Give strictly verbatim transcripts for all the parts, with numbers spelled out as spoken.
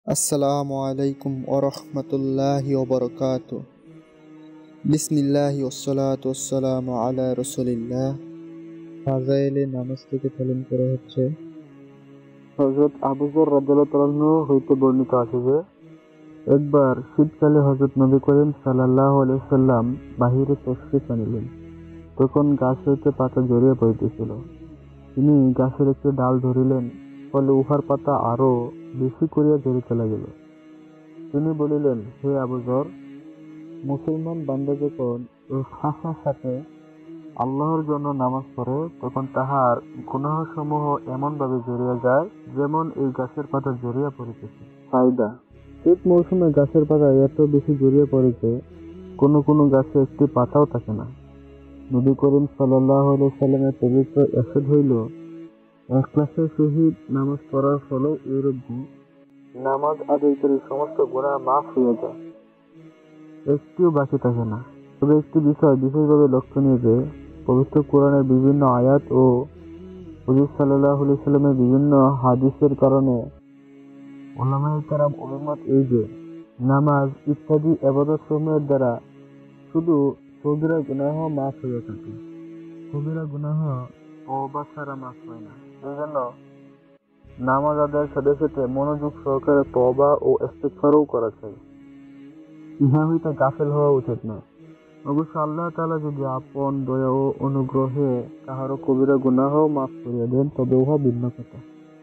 আসসালামু আলাইকুম ওয়া রাহমাতুল্লাহি ওয়া বারাকাতুহু। বিসমিল্লাহি ওয়াসসালাতু ওয়াসসালামু আলা রাসূলিল্লাহ। ফাজাইলে নামাজ থেকে চালন করা হচ্ছে হযরত আবু যর রাদিয়াল্লাহু তাআলা আনহু হইতে বর্ণিত আছে যে একবার শীতকালে হযরত নবী করিম সাল্লাল্লাহু আলাইহি ওয়াসাল্লাম বাহিরে তাশরিফ আনিলেন। তখন গাছ হইতে পাতা ঝরিয়া পড়িতেছিল। তিনি গাছের একটি ডাল ধরিলেন, ফলে উহার পাতা আরো বেশি করিয়া ঝরিতে লাগিল। তিনি বলিলেন, হে আবু যর, মুসলমান বান্দা যখন ইখলাসের সাথে আল্লাহর জন্য নামাজ পড়ে তখন তাহার গুনাহসমূহ এমন ভাবে ঝরিয়া যায় যেমন এই গাছের পাতা ঝরিয়া পড়িতেছে। ফায়দা: শীত মৌসুমে গাছের পাতা এত বেশি ঝরিয়া পড়ে যে কোনো কোনো গাছে একটি পাতাও থাকে না। নবী করিম সাল্লাল্লাহু আলাইহি ওয়াসাল্লামের পবিত্র ইরশাদ হইল, ইখলাসের সহিত নামাজ পড়ার ফলেও এইরূপ নামাজ আদায় করে সমস্ত গুনাহ মাফ হইয়া যায়, একটিও বাকি থাকে না। তবে একটি বিষয় বিশেষভাবে লক্ষণীয় যে পবিত্র কোরআনের বিভিন্ন আয়াত ও হুজুর সাল্লাল্লাহু আলাইহি ওয়াসাল্লামের বিভিন্ন হাদিসের কারণে উলামায়ে কেরাম অভিমত এই যে নামাজ ইত্যাদি ইবাদতসমূহের দ্বারা শুধু সগীরা গুনাহ মাফ হইয়া থাকে, কবিরা গুনাহ তওবা ছাড়া মাফ হয় না। এজন্য নামাজ আদায়ের সাথে সাথে মনোযোগ সহকারে তওবা ও ইস্তিগফারও করা চাই। ইহা হইতে গাফেল হওয়া উচিত নয়। অবশ্য আল্লাহ তাআলা যদি আপন দয়া ও অনুগ্রহে কাহারও কবিরা গুনাহ মাফ করিয়া দেন তবে উহা ভিন্ন কথা।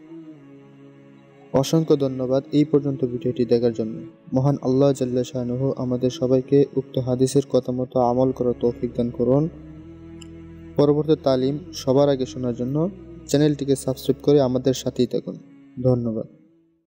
অসংখ্য ধন্যবাদ এই পর্যন্ত ভিডিওটি দেখার জন্য। মহান আল্লাহ জাল্লা শানুহু আমাদের সবাইকে উক্ত হাদিসের কথা মতো আমল করার তৌফিক দান করুন। পরবর্তী তালিম সবার আগে শোনার জন্য চ্যানেলটিকে সাবস্ক্রাইব করে আমাদের সাথেই থাকুন। ধন্যবাদ।